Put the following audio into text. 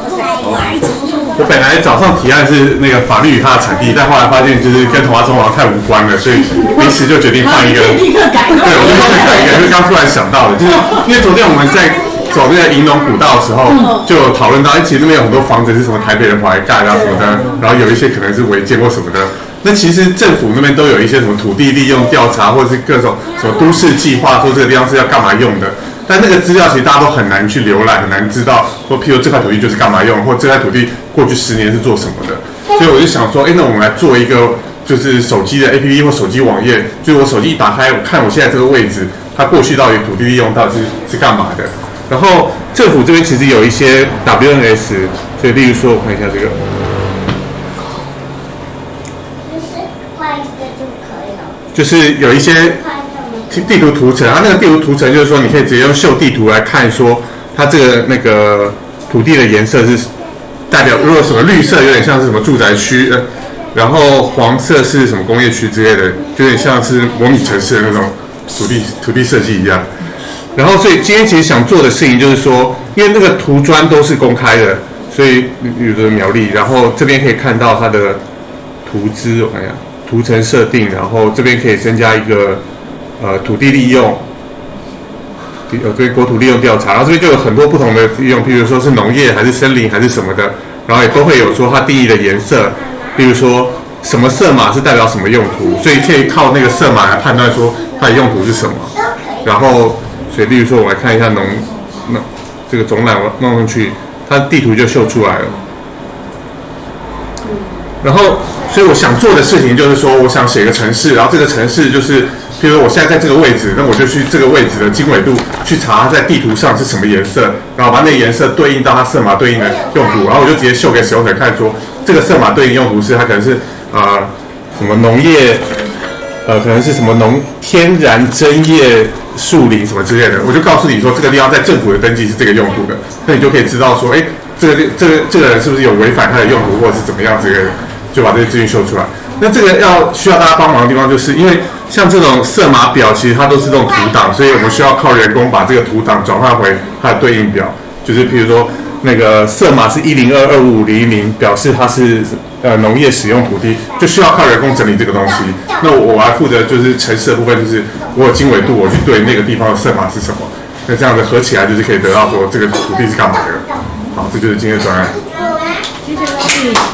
我本来早上提案是那个法律与它的产地，但后来发现就是跟童话中王太无关了，所以临时就决定换一个。 立刻改。 对，我就立刻改一个，就是刚突然想到的，就是因为昨天我们在走那个银龙古道的时候，就有讨论到，其实那边有很多房子是什么台北人跑来盖啊什么的，然后有一些可能是违建或什么的。那其实政府那边都有一些什么土地利用调查，或者是各种什么都市计划，说这个地方是要干嘛用的。但那个资料其实大家都很难去浏览，很难知道说，譬如这块土地就是干嘛用，或这块土地过去10年是做什么的。所以我就想说，那我们来做一个就是手机的 APP 或手机网页，就是我手机一打开，我看我现在这个位置，它过去到底土地利用到底是干嘛的。然后政府这边其实有一些 WNS， 所以例如说我看一下这个，就是有一些地图图层，那个地图图层就是说，你可以直接用秀地图来看，说它这个那个土地的颜色是代表，如果什么绿色有点像是什么住宅区，然后黄色是什么工业区之类的，有点像是模拟城市的那种土地设计一样。然后所以今天其实想做的事情就是说，因为那个图砖都是公开的，所以有的苗栗，然后这边可以看到它的图资，我看一下图层设定，然后这边可以增加一个土地利用，对国土利用调查，然后这边就有很多不同的利用，譬如说是农业还是森林还是什么的，然后也都会有说它定义的颜色，比如说什么色码是代表什么用途，所以可以靠那个色码来判断说它的用途是什么。然后，所以例如说我来看一下这个总览弄上去，它地图就秀出来了。然后，所以我想做的事情就是说，我想写一个程式，然后这个程式就是，譬如说我现在在这个位置，那我就去这个位置的经纬度去查它在地图上是什么颜色，然后把那个颜色对应到它色码对应的用途，然后我就直接秀给使用者看说，这个色码对应用途是它可能是什么农业，可能是什么天然针叶树林什么之类的，我就告诉你说这个地方在政府的登记是这个用途的，那你就可以知道说，这个人是不是有违反它的用途，或者是怎么样之类的。就把这些资讯秀出来。那这个需要大家帮忙的地方，就是因为像这种色码表，其实它都是这种图档，所以我们需要靠人工把这个图档转换回它的对应表。就是譬如说，那个色码是102255010，表示它是农业使用土地，就需要靠人工整理这个东西。那我来负责就是程式的部分，就是我有经纬度，我去对那个地方的色码是什么。那这样子合起来，就是可以得到说这个土地是干嘛的。好，这就是今天的专案。 谢谢老师。